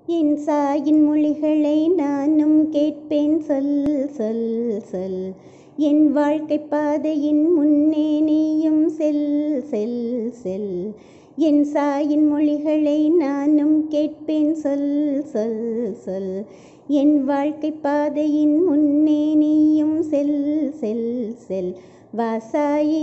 என் சாயின் மொழிகளை நானும் கேட்பேன் சொல் சொல் சொல். என் வாழ்க்கை பாதையின் முன்னே நீயும் செல் செல் செல். என் சாயின் மொழிகளை நானும் கேட்பேன் சொல் சொல் சொல். என் வாழ்க்கை பாதையின் முன்னே நீயும் செல் செல் செல். வா சாயி.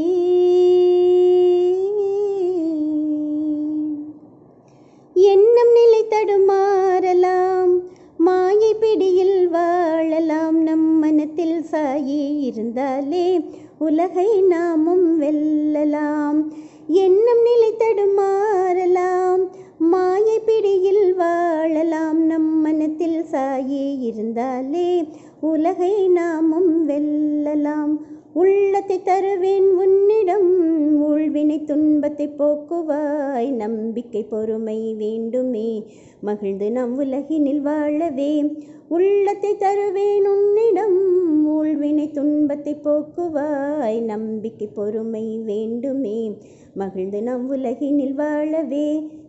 எண்ணம் நிலை தடுமாறலாம், மாயை பிடியில் வாழலாம். நம் மனத்தில் சாயி இருந்தாலே உலகை நாமும் வெல்லலாம். எண்ணம் நிலை தடுமாறலாம், மாயை பிடியில் வாழலாம். நம் மனத்தில் சாயி இருந்தாலே உலகை நாமும் வெல்லலாம். உள்ளத்தை தருவேன் உன்னிடம், ஊழ்வினை துன்பத்தை போக்குவாய். நம்பிக்கை பொறுமை வேண்டுமே, மகிழ்ந்து நம் உலகினில் வாழவே. உள்ளத்தை தருவேன் உன்னிடம், ஊழ்வினை துன்பத்தை போக்குவாய். நம்பிக்கை பொறுமை வேண்டுமே, மகிழ்ந்து நம் உலகினில் வாழவே.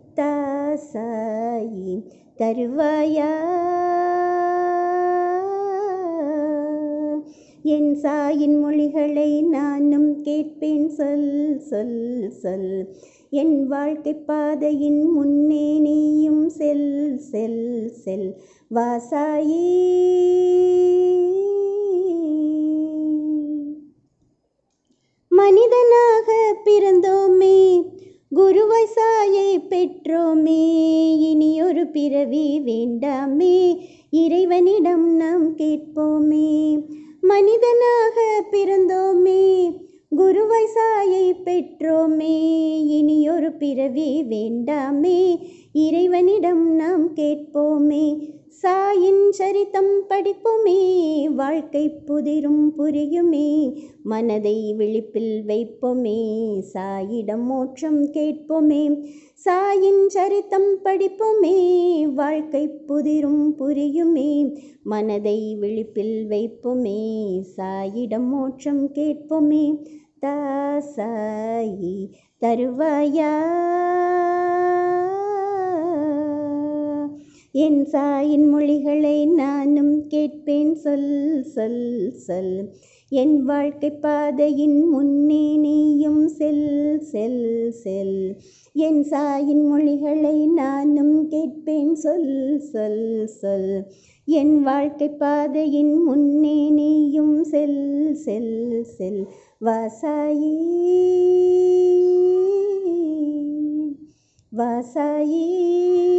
தாசாயி தருவாயா. என் சாயின் மொழிகளை நானும் கேட்பேன் சொல் சொல் சொல். என் வாழ்க்கை பாதையின் முன்னே நீயும் செல் செல் செல். வா சாயி. மனிதனாக பிறந்தோமே, குருவாய் சாயை பெற்றோமே. இனியொரு பிறவி வேண்டாமே, இறைவனிடம் நாம் கேட்போமே. மனிதனாக பிறந்தோமே, குருவாய் சாயை பெற்றோமே. இனியொரு பிறவி வேண்டாமே, இறைவனிடம் நாம் கேட்போமே. சாயின் சரித்தம் படிப்போமே, வாழ்க்கை புதிரும் புரியுமே. மனதை விழிப்பில் வைப்போமே, சாயிடம் மோட்சம் கேட்போமே. சாயின் சரித்தம் படிப்போமே, வாழ்க்கை புதிரும் புரியுமே. மனதை விழிப்பில் வைப்போமே, சாயிடம் மோட்சம் கேட்போமே. தாசாயி தருவாயா. என் சாயின் மொழிகளை நானும் கேட்பேன் சொல் சொல் சொல். என் வாழ்க்கை பாதையின் முன்னே நீயும் செல் செல் செல். என் சாயின் மொழிகளை நானும் கேட்பேன் சொல் சொல் சொல். என் வாழ்க்கை பாதையின் முன்னே நீயும் செல் செல் செல். வா சாயி. வா சாயி.